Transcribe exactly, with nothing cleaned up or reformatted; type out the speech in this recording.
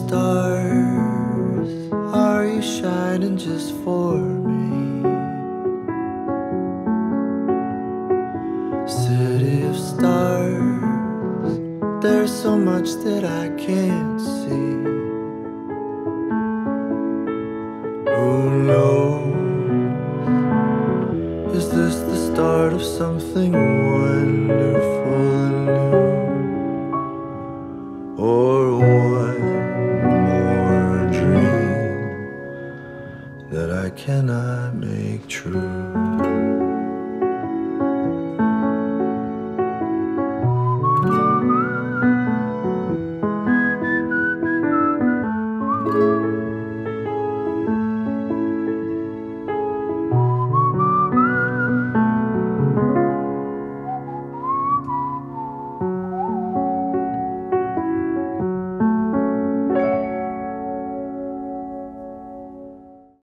stars, are you shining just for me? City of stars, there's so much that I can't see. Who knows? Is this the start of something wonderful and new? Or one more dream that I cannot make true?